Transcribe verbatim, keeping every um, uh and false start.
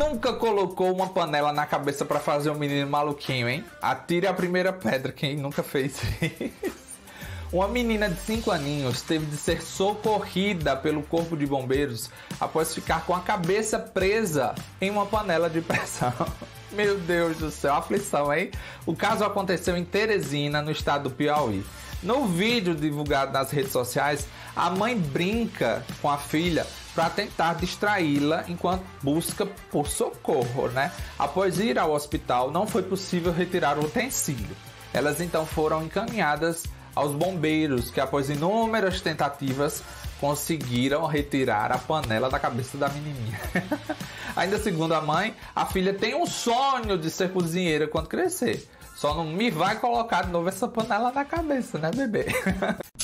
nunca colocou uma panela na cabeça pra fazer um menino maluquinho, hein? Atire a primeira pedra, quem nunca fez isso. Uma menina de cinco aninhos teve de ser socorrida pelo corpo de bombeiros após ficar com a cabeça presa em uma panela de pressão. Meu Deus do céu, aflição, hein? O caso aconteceu em Teresina, no estado do Piauí. No vídeo divulgado nas redes sociais, a mãe brinca com a filha para tentar distraí-la enquanto busca por socorro, né? Após ir ao hospital, não foi possível retirar o utensílio. Elas então foram encaminhadas aos bombeiros, que após inúmeras tentativas conseguiram retirar a panela da cabeça da menininha. Ainda segundo a mãe, a filha tem um sonho de ser cozinheira quando crescer. Só não me vai colocar de novo essa panela na cabeça, né, bebê?